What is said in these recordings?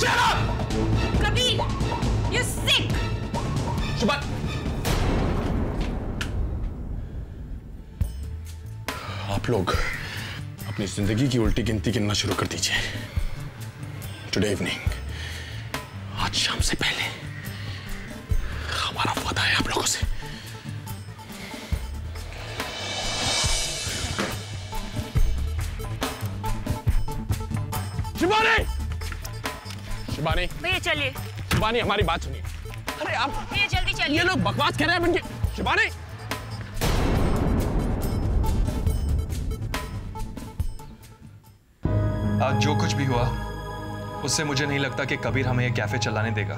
Shut up! Kabir, you're sick! Shibani, आप लोग अपनी जिंदगी की उल्टी गिनती गिनना शुरू कर दीजिए। टुडे इवनिंग, आज शाम से पहले हमारा वादा है आप लोगों से। शिबानी! शिबानी! भैया चलिए। शिबानी, हमारी बात सुनिए। अरे आप भैया जल्दी चलिए। ये लोग बकवास कर रहे हैं बनके। शिबानी! आज जो कुछ भी हुआ उससे मुझे नहीं लगता कि कबीर हमें ये कैफे चलाने देगा।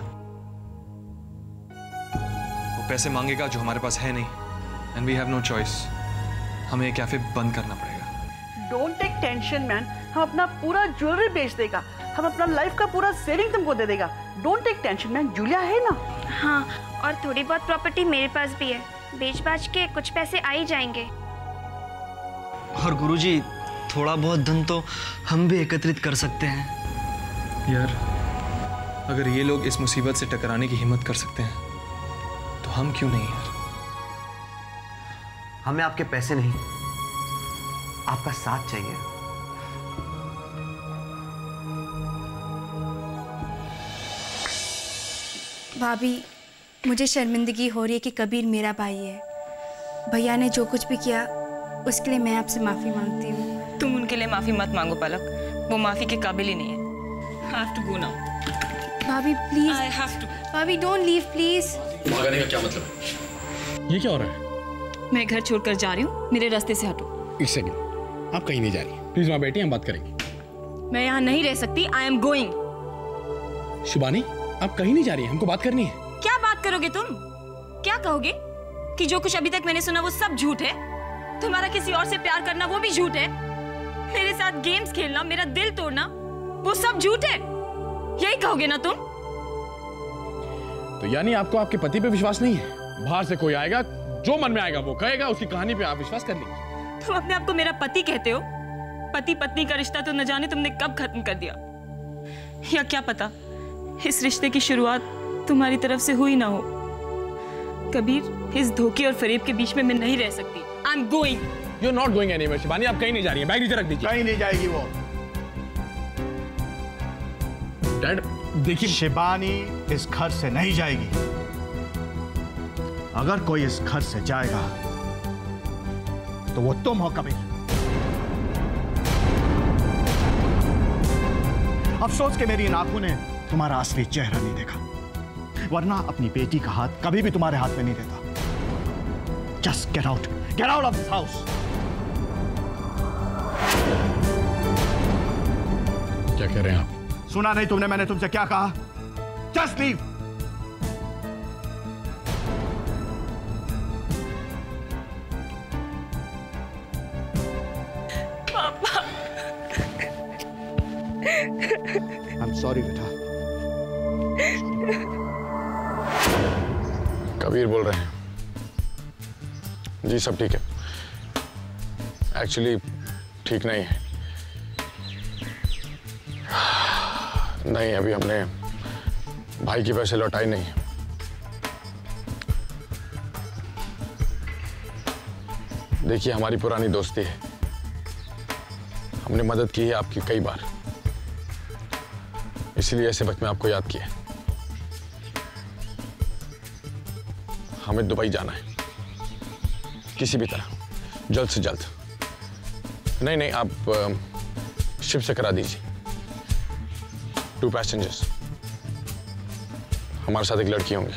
वो पैसे मांगेगा जो हमारे पास है नहीं, and we have no choice. हमें ये कैफे बंद करना पड़ेगा। डोंट टेक टेंशन मैन, हम अपना पूरा ज्वेलरी बेच देगा, हम अपना लाइफ का पूरा सेविंग तुमको दे देगा। Don't take tension man, Julia है ना। हाँ, और थोड़ी बहुत प्रॉपर्टी मेरे पास भी है, बेच बाच के कुछ पैसे आ ही जाएंगे। और गुरुजी, थोड़ा बहुत धन तो हम भी एकत्रित कर सकते हैं। यार, अगर ये लोग इस मुसीबत से टकराने की हिम्मत कर सकते हैं तो हम क्यों नहीं यार? हमें आपके पैसे नहीं, आपका साथ चाहिए। भाभी, मुझे शर्मिंदगी हो रही है कि कबीर मेरा भाई है। भैया ने जो कुछ भी किया उसके लिए मैं आपसे माफी मांगती हूँ। तुम उनके लिए माफी मत मांगो पलक, वो माफी के काबिल ही नहीं है। I have to go now. भाभी प्लीज। I have to. भाभी डोंट लीव प्लीज। भागने का क्या मतलब है? ये क्या हो रहा है? मैं घर छोड़कर जा रही हूँ, मेरे रास्ते से हटो। एक सेकंड, आप कहीं नहीं जा रही। प्लीज वहां बैठिए, हम बात करेंगे। मैं यहाँ नहीं रह सकती। I am going. शिबानी, आप कहीं नहीं जा रही हैं, हमको बात करनी है। क्या बात करोगे तुम? क्या कहोगे कि जो कुछ अभी तक मैंने सुना वो सब झूठ है? तुम्हारा किसी और से प्यार करना वो भी झूठ है? मेरे साथ गेम्स खेलना, मेरा दिल तोड़ना, वो सब झूठ है? यही कहोगे ना तुम? तो यानी आपको आपके पति पे विश्वास नहीं है? बाहर से कोई आएगा, जो मन में आएगा वो कहेगा, उसकी कहानी पे आप विश्वास कर लीजिए। तुम अपने आप को मेरा पति कहते हो? पति पत्नी का रिश्ता तो न जाने तुमने कब खत्म कर दिया। या क्या पता इस रिश्ते की शुरुआत तुम्हारी तरफ से हुई ना हो। कबीर, इस धोखे और फरेब के बीच में मैं नहीं रह सकती। I am going. You are not going anywhere. Shibani, आप कहीं नहीं जा रही हैं। बैग नीचे रख दीजिए। कहीं नहीं जाएगी वो। डैड देखिए, शिबानी इस घर से नहीं जाएगी। अगर कोई इस घर से जाएगा तो वो तुम हो कबीर। अफसोस कि मेरी इन आंखों ने तुम्हारा असली चेहरा नहीं देखा, वरना अपनी बेटी का हाथ कभी भी तुम्हारे हाथ में नहीं देता। Just get out of this house. क्या कह रहे हैं आप? सुना नहीं तुमने मैंने तुमसे क्या कहा? Just leave. पापा। I'm sorry बेटा। कबीर बोल रहे हैं। जी सब ठीक है। एक्चुअली ठीक नहीं है। नहीं, अभी हमने भाई के पैसे लौटाए नहीं है। देखिए, हमारी पुरानी दोस्ती है, हमने मदद की है आपकी कई बार, इसलिए ऐसे वक्त में आपको याद किया। हमें दुबई जाना है किसी भी तरह, जल्द से जल्द। नहीं, आप शिप से करा दीजिए। 2 पैसेंजर्स, हमारे साथ एक लड़की होंगी।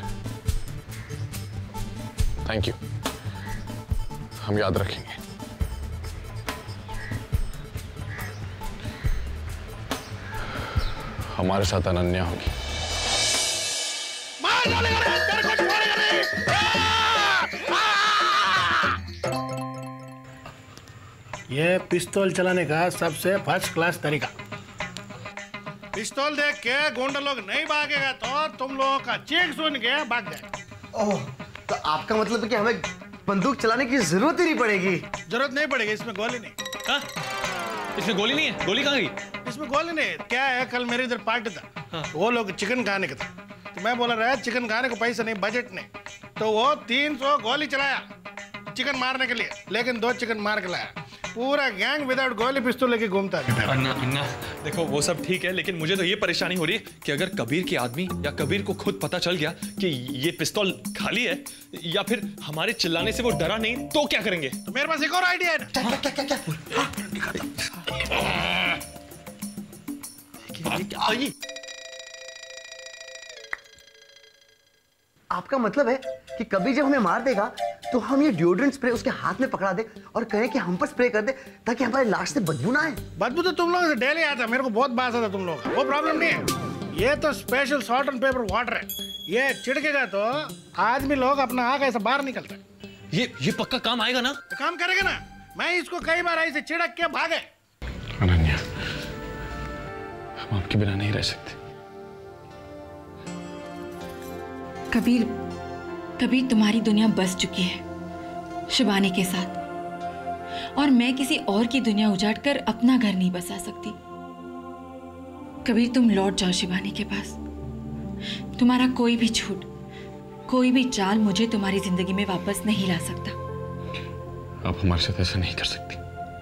थैंक यू, हम याद रखेंगे। हमारे साथ अनन्या होगी। ये पिस्तौल चलाने का सबसे फर्स्ट क्लास तरीका। पिस्तौल देख के गुंडा लोग नहीं भागेगा तो तुम लोगों का चीख सुन के भाग जाए। ओह, तो आपका मतलब है कि हमें बंदूक चलाने की जरूरत ही नहीं पड़ेगी? जरूरत नहीं पड़ेगी, इसमें गोली नहीं। हाँ? इसमें गोली नहीं है? गोली कहाँ गई? इसमें गोली नहीं। क्या है, कल मेरे इधर पार्टी था, वो लोग चिकन खाने का था, तो मैं बोला रहा चिकन खाने को पैसा नहीं, बजट नहीं, तो वो 300 गोली चलाया चिकन मारने के लिए, लेकिन 2 चिकन मार के लाया। पूरा गैंग विदाउट गोली पिस्तौल लेके घूमता है। अन्ना देखो वो सब ठीक है, लेकिन मुझे तो ये परेशानी हो रही है कि अगर कबीर के आदमी या कबीर को खुद पता चल गया कि ये पिस्तौल खाली है, या फिर हमारे चिल्लाने से वो डरा नहीं, तो क्या करेंगे? तो मेरे पास एक और आइडिया है ना। क्या? आपका मतलब है कि कभी जब हमें मार देगा तो हम ये डिओड्रेंट स्प्रे उसके हाथ में पकड़ा दे और कहें कि हम पर स्प्रे कर दे, ताकि हमारी लाश से बदबू ना आए। बदबू तो तुम लोगों से डेली आता, मेरे को बहुत बास आता तुम लोगों का, वो प्रॉब्लम नहीं है। ये तो special salt and pepper water है, ये छिड़केगा तो आदमी लोग अपना आग ऐसा बाहर निकलता है। ये पक्का काम आएगा ना? तो काम करेगा ना। मैं इसको कई बार ऐसे छिड़क के भागे। अनन्या, हम आपके बिना नहीं रह सकते। कबीर तुम्हारी दुनिया बस चुकी है शिवानी के साथ, और मैं किसी और की दुनिया उजाड़ कर अपना घर नहीं बसा सकती। कबीर तुम लौट जाओ शिवानी के पास। तुम्हारा कोई भी झूठ, कोई भी चाल मुझे तुम्हारी जिंदगी में वापस नहीं ला सकता। आप हमारे साथ ऐसा नहीं कर सकती।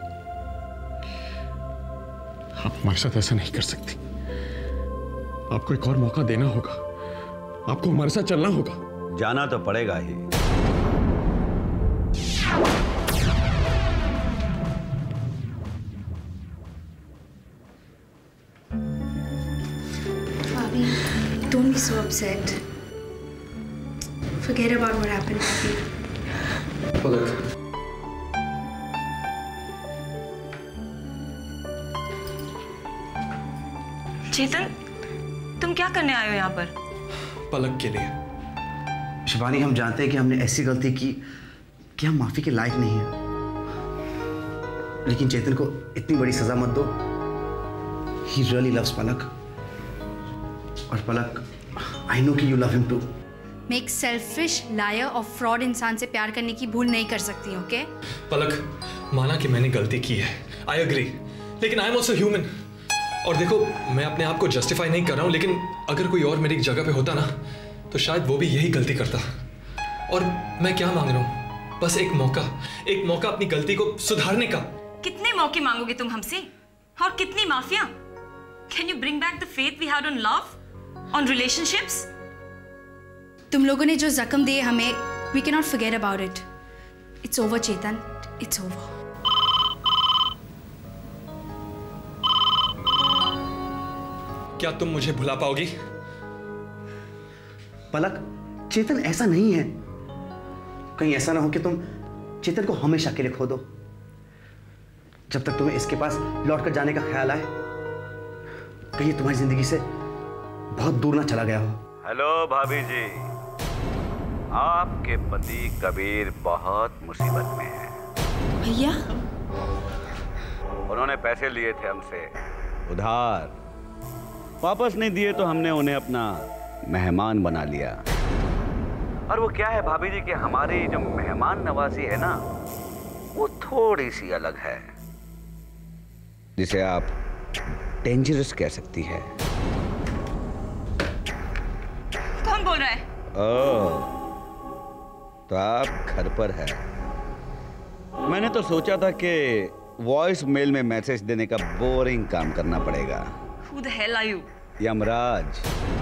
आप हमारे साथ ऐसा नहीं कर सकती। आपको एक और मौका देना होगा, आपको हमारे साथ चलना होगा। जाना तो पड़ेगा ही। Bobby, don't be so upset. Forget about what happened, Bobby. पलक, चेतन, तुम क्या करने आए हो यहाँ पर? पलक के लिए। शिवानी, हम जानते हैं कि हमने ऐसी गलती की कि हम माफी के लायक नहीं हैं, लेकिन चेतन को इतनी बड़ी सजा मत दो। He really loves पलक, और पलक, I know कि you love him too. मैं एक सेल्फिश, लायर और फ्रॉड इंसान से प्यार करने की भूल नहीं कर सकती, ओके? पलक, माना कि मैंने गलती की है, आई एग्री, लेकिन आई एम ऑल्सो ह्यूमन। और देखो, मैं अपने आप को जस्टिफाई नहीं कर रहा हूँ, लेकिन अगर कोई और मेरी जगह पे होता ना, तो शायद वो भी यही गलती करता। और मैं क्या मांग रहा हूँ? बस एक मौका अपनी गलती को सुधारने का। कितने मौके मांगोगे तुम हमसे, और कितनी माफिया? Can you bring back the faith we had on love, on relationships? तुम लोगों ने जो जख्म दिए हमें, we cannot forget about it. It's over, Chetan. It's over. क्या तुम मुझे भुला पाओगी? पलक, चेतन ऐसा नहीं है। कहीं ऐसा ना हो कि तुम चेतन को हमेशा के लिए खो दो। जब तक तुम्हें इसके पास लौटकर जाने का ख्याल आए, कहीं तुम्हारी जिंदगी से बहुत दूर ना चला गया हो। हेलो भाभी जी, आपके पति कबीर बहुत मुसीबत में है। भैया, उन्होंने पैसे लिए थे हमसे उधार, वापस नहीं दिए तो हमने उन्हें अपना मेहमान बना लिया। और वो क्या है भाभी जी कि हमारी जो मेहमान नवाजी है ना, वो थोड़ी सी अलग है, जिसे आप डेंजरस कह सकती है। कौन बोल रहा है? ओह, तो आप घर पर है। मैंने तो सोचा था कि वॉइस मेल में मैसेज देने का बोरिंग काम करना पड़ेगा। Who the hell are you? Yamraj.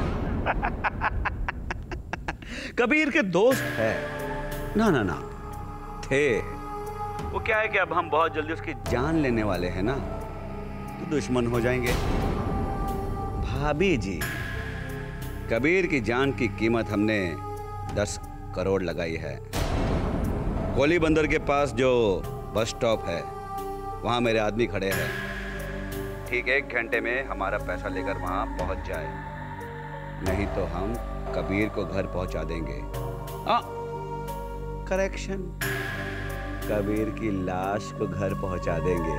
Kabir के दोस्त है। ना थे। वो क्या है कि अब हम बहुत जल्दी उसकी जान लेने वाले हैं ना, तो दुश्मन हो जाएंगे। भाभी जी, कबीर की जान की कीमत हमने 10 करोड़ लगाई है। कोली बंदर के पास जो बस स्टॉप है, वहाँ मेरे आदमी खड़े हैं। ठीक 1 घंटे में हमारा पैसा लेकर वहाँ पहुँच जाए, नहीं तो हम कबीर को घर पहुँचा देंगे। करेक्शन, कबीर की लाश को घर पहुँचा देंगे।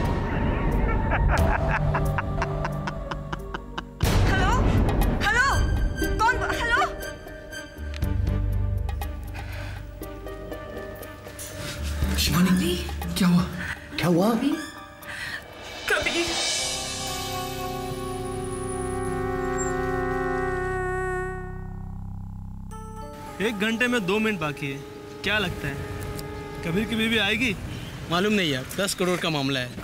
हेलो, कौन? हेलो, शिवानी, क्या हुआ? क्या हुआ? कबीर, 1 घंटे में 2 मिनट बाकी है। क्या लगता है कबीर की बीवी आएगी? मालूम नहीं यार, 10 करोड़ का मामला है।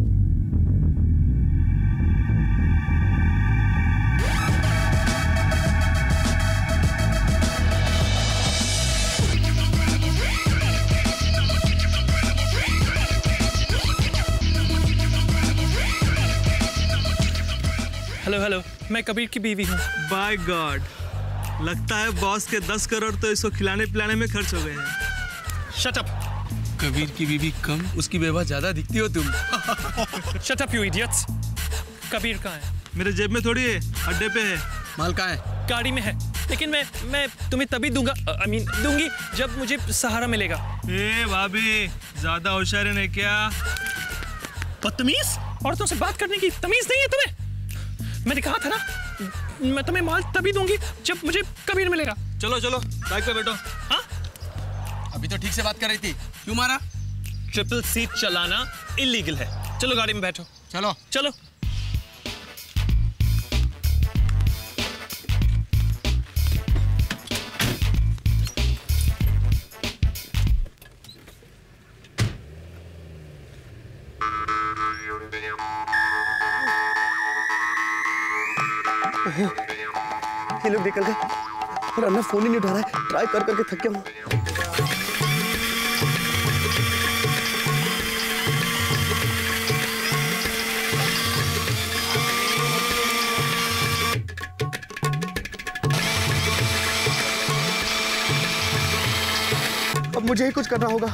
हेलो हेलो, मैं कबीर की बीवी हूँ। बाय गॉड, लगता है बॉस के 10 करोड़ तो इसको खिलाने पिलाने में खर्च हो गए हैं। Shut up. कबीर की बीवी कम, उसकी बेवा ज्यादा दिखती हो तुम। Shut up you idiots. Kabir कहाँ है? मेरे जेब में थोड़ी है, अड्डे पे है। माल कहाँ है? गाड़ी में है, लेकिन मैं तुम्हें तभी दूंगा, दूंगी जब मुझे सहारा मिलेगा। ए भाभी, ज्यादा होशियारी नहीं क्या? बदतमीज, औरतों से बात करने की तमीज नहीं है तुम्हें? मैंने कहा था ना, मैं तुम्हें माल तभी दूंगी जब मुझे कबीर मिलेगा। चलो चलो, बाइक पे बैठो। हाँ, अभी तो ठीक से बात कर रही थी, क्यों मारा? ट्रिपल सीट चलाना इलीगल है। चलो गाड़ी में बैठो। चलो चलो। ये लोग निकल गए और अन्ना फोन ही नहीं उठा रहा है। ट्राई कर करके थक गया हूँ। अब मुझे ही कुछ करना होगा।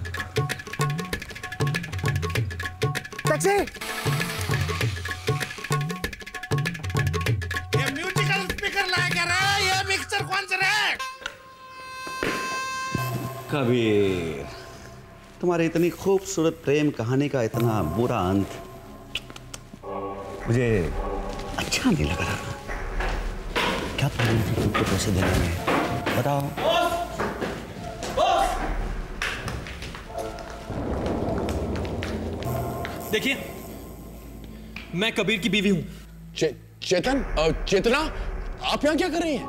टैक्सी! कबीर, तुम्हारी इतनी खूबसूरत प्रेम कहानी का इतना बुरा अंत मुझे अच्छा नहीं लग रहा। क्या प्रॉब्लम थी तुमको पैसे देने में, बताओ। देखिए, मैं कबीर की बीवी हूं। चेतन, चेतना, आप यहां क्या कर रही हैं?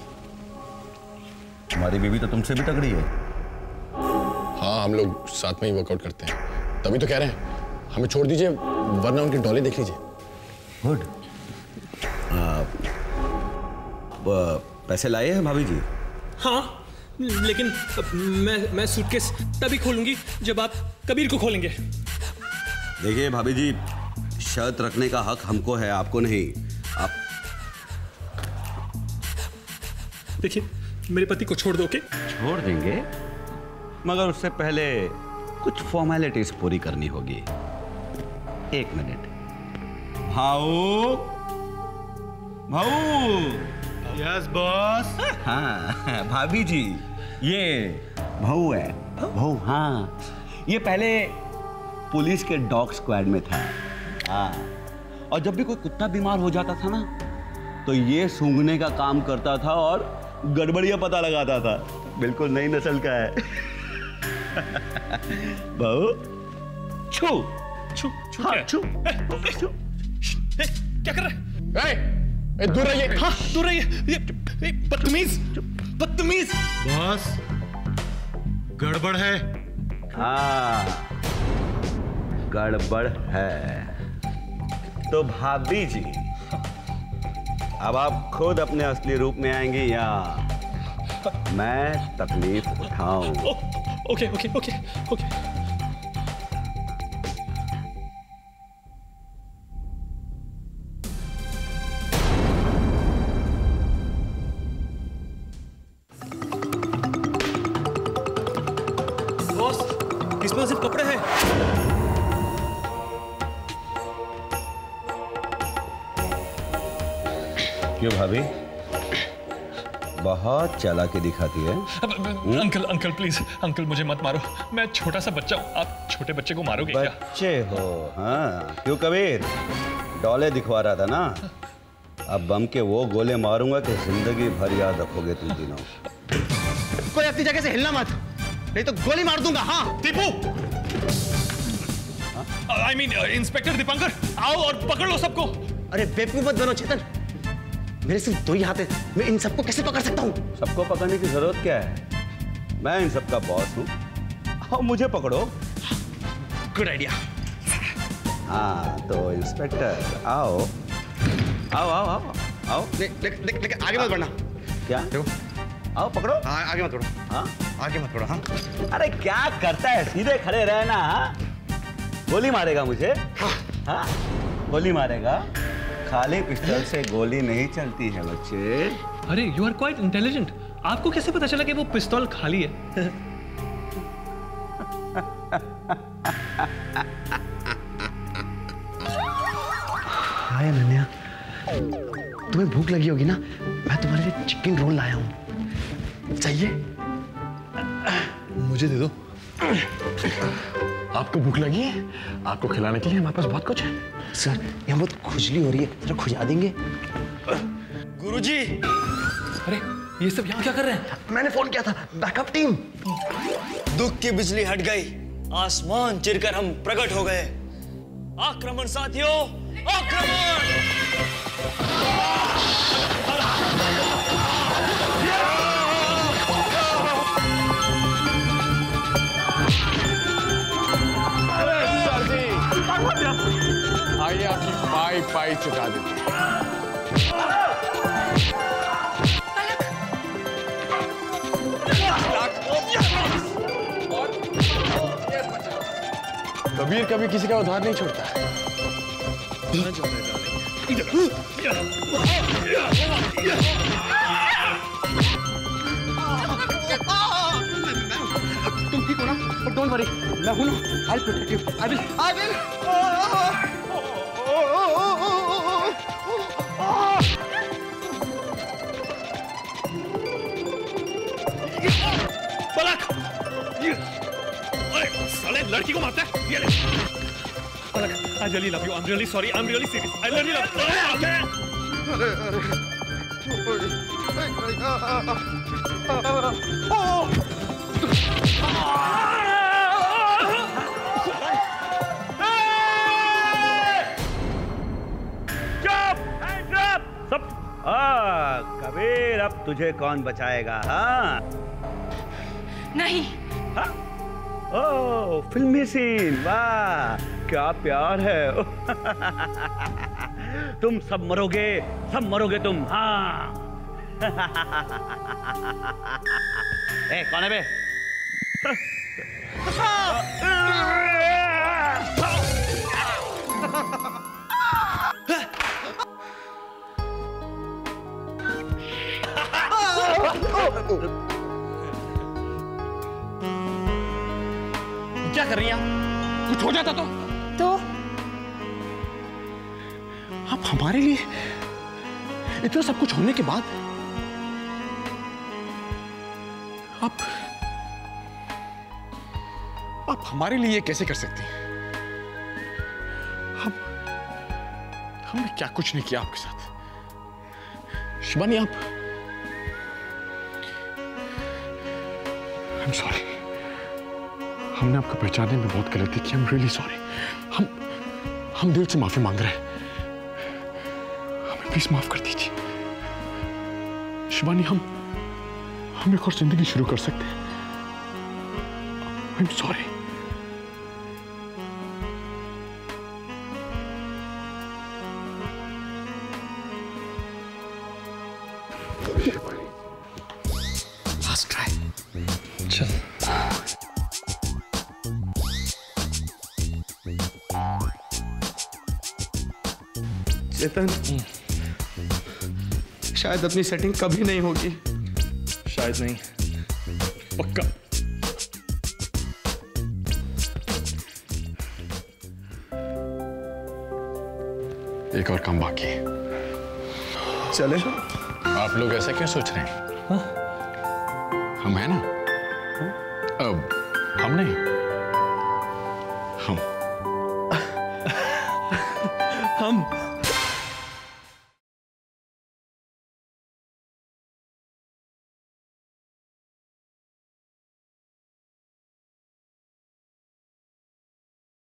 तुम्हारी बीवी तो तुमसे भी तगड़ी है। हाँ, हम लोग साथ में ही वर्कआउट करते हैं, तभी तो कह रहे हैं हमें छोड़ दीजिए, वरना उनकी डॉले देख लीजिए। गुड। पैसे लाए हैं भाभी जी? हाँ, लेकिन मैं सूटकेस तभी खोलूंगी जब आप कबीर को खोलेंगे। देखिए भाभी जी, शर्त रखने का हक हमको है, आपको नहीं। आप देखिए, मेरे पति को छोड़ दो। के छोड़ देंगे, मगर उससे पहले कुछ फॉर्मेलिटीज पूरी करनी होगी। 1 मिनट। भाऊ, भाऊ। Yes boss. हाँ भाभी जी, ये भाऊ है। भाऊ, हाँ, ये पहले पुलिस के डॉग स्क्वाड में था। हाँ, और जब भी कोई कुत्ता बीमार हो जाता था ना, तो ये सूंघने का काम करता था और गड़बड़ियां पता लगाता था। बिल्कुल नई नस्ल का है। बहु, छू छू छू, हाँ, क्या? छू। क्या कर रहा है? दूर रहिए। हाँ, दूर रहिए। ये बदतमीज, बदतमीज। बॉस, गड़बड़ है। हाँ, गड़बड़ है। तो भाभी जी, अब आप खुद अपने असली रूप में आएंगी या मैं तकलीफ उठाऊं? Okay okay okay okay. Boss, इसमें सिर्फ कपड़े हैं। क्यों भाभी, बहुत चालाकी दिखाती है। अंकल अंकल प्लीज, अंकल मुझे मत मारो, मैं छोटा सा बच्चा हूँ, आप छोटे बच्चे को मारोगे क्या? बच्चे हो? हाँ, क्यों कबीर, डॉले दिखवा रहा था ना। अब बम के वो गोले मारूंगा कि जिंदगी भर याद रखोगे तुम तीनों। कोई अपनी जगह से हिलना मत, नहीं तो गोली मार दूंगा। हाँ दीपू, इंस्पेक्टर दीपंकर, आओ और पकड़ लो सबको। अरे बेवकूफ मत बनो चेतन, मेरे सिर्फ 2 ही हाथ है, मैं इन सबको कैसे पकड़ सकता हूँ? सबको पकड़ने की जरूरत क्या है? मैं इन सबका बॉस हूँ और मुझे पकड़ो। Good idea. हाँ तो इंस्पेक्टर आओ आओ आओ आओ आओ। लेकिन आगे मत बढ़ना। क्या? आओ पकड़ो। हाँ आगे मत बढ़ो। हाँ आगे मत बढ़ो। हाँ अरे क्या करता है, सीधे खड़े रहना। हाँ गोली मारेगा मुझे? हाँ गोली मारेगा? खाली पिस्टल से गोली नहीं चलती है बच्चे। अरे यू आर क्वाइट इंटेलिजेंट। आपको कैसे पता चला कि वो पिस्तौल खाली है? हाय अनन्या, तुम्हें भूख लगी होगी ना? मैं तुम्हारे लिए चिकन रोल लाया हूँ, चाहिए? मुझे दे दो। आपको भूख लगी है? आपको खिलाने के लिए हमारे पास बहुत कुछ है। सर यहाँ बहुत खुजली हो रही है, जरा खुजा देंगे? गुरुजी। अरे ये सब यहाँ क्या कर रहे हैं? मैंने फोन किया था, बैकअप टीम। दुख की बिजली हट गई, आसमान चिरकर हम प्रकट हो गए। आक्रमण साथियों, आक्रमण! आइए आपकी पाई पाई चुका दीजिए। कबीर कभी किसी का उधार नहीं छोड़ता। तुम ठीक हो ना? डोंट वरी, मैं हूं ना। I'll protect you. I will. पलक! साले लड़की को मारता है। ये ले। पलक, I really love you. I'm really sorry. I'm really serious. I really love Kabir अब तुझे कौन बचाएगा? हाँ नहीं। हाँ? ओ फिल्मी सीन, वाह क्या प्यार है। तुम सब मरोगे तुम। हाँ ए कौन है बे? क्या कर रही हैं? कुछ हो जाता तो आप हमारे लिए इतना सब कुछ होने के बाद आप हमारे लिए कैसे कर सकती हैं? हमने क्या कुछ नहीं किया आपके साथ। शिवानी आप I'm sorry. हमने आपको पहचानने में बहुत गलती की। I'm really sorry. हम दिल से माफी मांग रहे हैं। हमें प्लीज माफ कर दीजिए। शिवानी हम एक और जिंदगी शुरू कर सकते हैं। I'm sorry. Last try. चल। चेतन, शायद अपनी सेटिंग कभी नहीं होगी। शायद नहीं, पक्का। एक और काम बाकी है। चले? आप लोग ऐसा क्यों सोच रहे हैं? हाँ? हम हैं ना? अब हम नहीं, हम